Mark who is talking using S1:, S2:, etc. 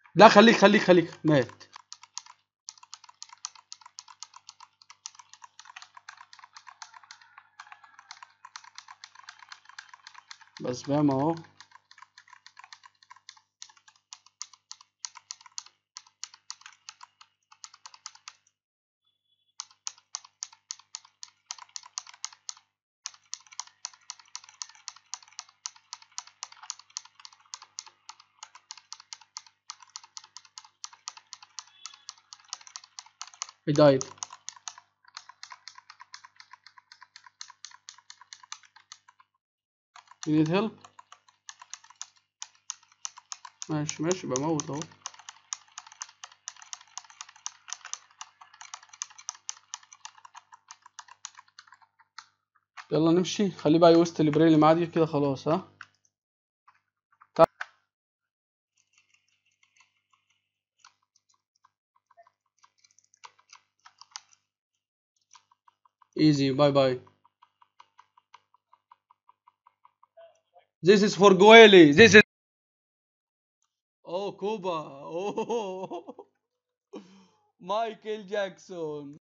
S1: لا خليك مات. بس فاهم اهو. He died. You need help. ماشي بموت اهو. يلا نمشي، خليه بقى يوست البري اللي معاه دي كده خلاص. ها easy. Bye bye. This is for Goeli. This is. Oh, Cuba. Oh. Michael Jackson.